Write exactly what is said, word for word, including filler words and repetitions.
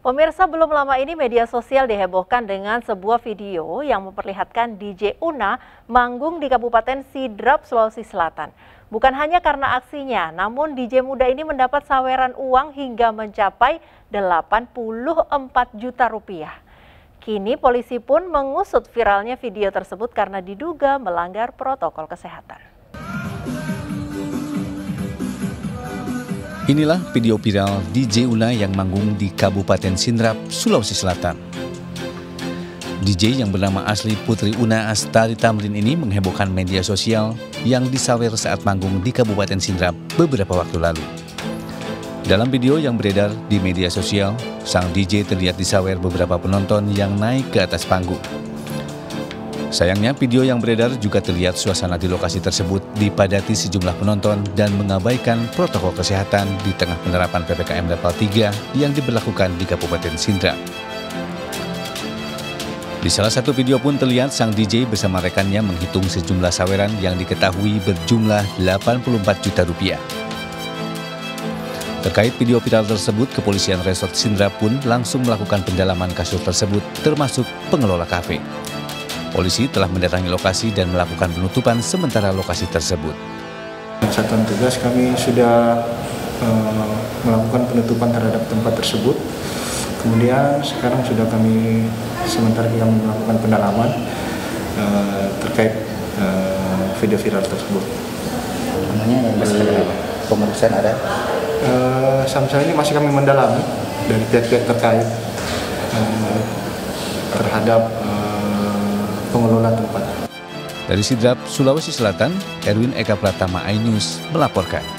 Pemirsa, belum lama ini media sosial dihebohkan dengan sebuah video yang memperlihatkan D J Una manggung di Kabupaten Sidrap, Sulawesi Selatan. Bukan hanya karena aksinya, namun D J muda ini mendapat saweran uang hingga mencapai delapan puluh empat juta rupiah. Kini polisi pun mengusut viralnya video tersebut karena diduga melanggar protokol kesehatan. Inilah video viral D J Una yang manggung di Kabupaten Sidrap, Sulawesi Selatan. D J yang bernama asli Putri Una Astari Tamrin ini menghebohkan media sosial yang disawer saat manggung di Kabupaten Sidrap beberapa waktu lalu. Dalam video yang beredar di media sosial, sang D J terlihat disawer beberapa penonton yang naik ke atas panggung. Sayangnya video yang beredar juga terlihat suasana di lokasi tersebut dipadati sejumlah penonton dan mengabaikan protokol kesehatan di tengah penerapan P P K M level tiga yang diberlakukan di Kabupaten Sidrap. Di salah satu video pun terlihat sang D J bersama rekannya menghitung sejumlah saweran yang diketahui berjumlah delapan puluh empat juta rupiah. Terkait video viral tersebut, Kepolisian Resort Sidrap pun langsung melakukan pendalaman kasus tersebut termasuk pengelola kafe. Polisi telah mendatangi lokasi dan melakukan penutupan sementara lokasi tersebut. Satuan tugas kami sudah uh, melakukan penutupan terhadap tempat tersebut. Kemudian sekarang sudah kami sementara kita melakukan pendalaman uh, terkait uh, video viral tersebut. Namanya pemeriksaan ada? Uh, sampai saat ini masih kami mendalami dari pihak-pihak terkait uh, terhadap uh, pengelola tempat. Dari Sidrap, Sulawesi Selatan, Erwin Eka Pratama, iNews melaporkan.